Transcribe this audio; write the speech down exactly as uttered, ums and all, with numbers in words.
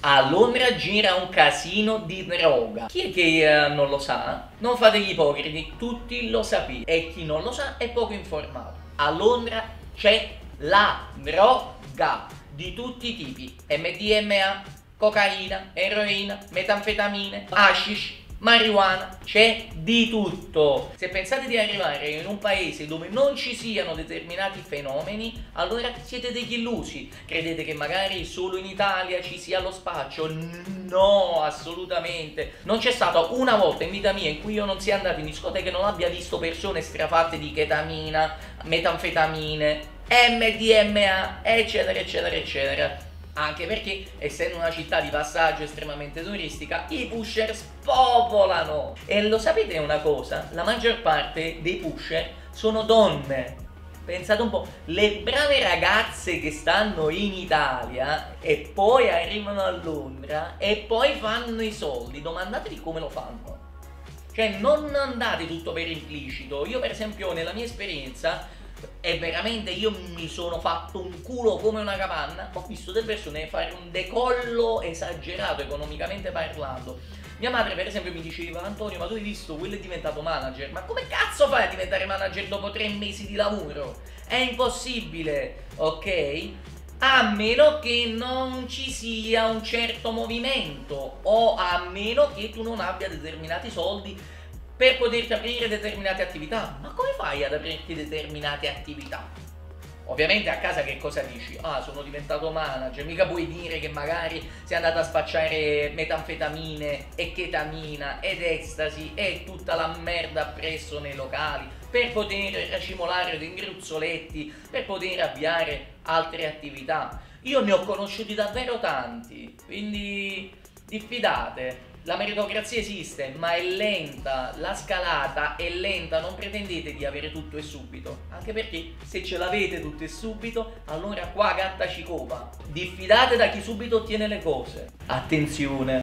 A Londra gira un casino di droga. Chi è che uh, non lo sa? Non fate gli ipocriti, tutti lo sapete. E chi non lo sa è poco informato. A Londra c'è la droga di tutti i tipi. M D M A, cocaina, eroina, metanfetamine, hashish, marijuana, c'è di tutto. Se pensate di arrivare in un paese dove non ci siano determinati fenomeni, allora siete degli illusi. Credete che magari solo in Italia ci sia lo spaccio? No, assolutamente. Non c'è stata una volta in vita mia in cui io non sia andato in discoteca e non abbia visto persone strafatte di ketamina, metanfetamine, M D M A, eccetera eccetera eccetera. Anche perché, essendo una città di passaggio estremamente turistica, i pusher spopolano. E lo sapete una cosa? La maggior parte dei pusher sono donne. Pensate un po', le brave ragazze che stanno in Italia e poi arrivano a Londra e poi fanno i soldi, domandatevi come lo fanno. Cioè non andate tutto per implicito. Io per esempio nella mia esperienza, e veramente io mi sono fatto un culo come una capanna, ho visto delle persone fare un decollo esagerato economicamente parlando. Mia madre per esempio mi diceva: Antonio, ma tu hai visto, quello è diventato manager. Ma come cazzo fai a diventare manager dopo tre mesi di lavoro? È impossibile, ok? A meno che non ci sia un certo movimento, o a meno che tu non abbia determinati soldi per poterti aprire determinate attività. Ma come fai ad aprirti determinate attività? Ovviamente a casa che cosa dici? Ah, sono diventato manager. Mica puoi dire che magari sei andato a spacciare metanfetamine e ketamina ed ecstasy e tutta la merda appresso nei locali per poter racimolare dei gruzzoletti, per poter avviare altre attività. Io ne ho conosciuti davvero tanti, quindi diffidate. La meritocrazia esiste, ma è lenta, la scalata è lenta, non pretendete di avere tutto e subito, anche perché se ce l'avete tutto e subito, allora qua gatta ci cova. Diffidate da chi subito ottiene le cose. Attenzione!